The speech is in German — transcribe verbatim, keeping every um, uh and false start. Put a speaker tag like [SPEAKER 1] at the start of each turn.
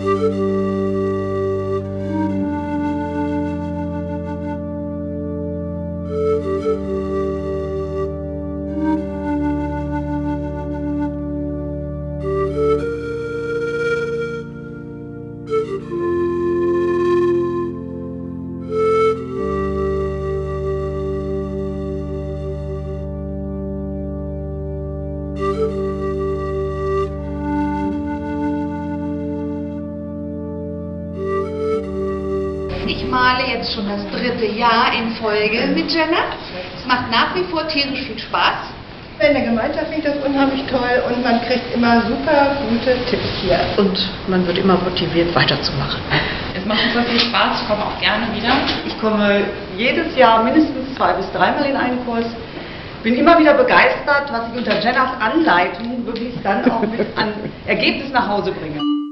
[SPEAKER 1] Ich male jetzt schon das dritte Jahr in Folge mit Jenna. Es macht nach wie vor tierisch viel Spaß.
[SPEAKER 2] In der Gemeinschaft finde ich das unheimlich toll und man kriegt immer super gute Tipps hier.
[SPEAKER 3] Und man wird immer motiviert, weiterzumachen.
[SPEAKER 4] Es macht super viel Spaß, ich komme auch gerne wieder.
[SPEAKER 5] Ich komme jedes Jahr mindestens zwei bis dreimal in einen Kurs. Bin immer wieder begeistert, was ich unter Jennas Anleitung wirklich dann auch mit an Ergebnis nach Hause bringe.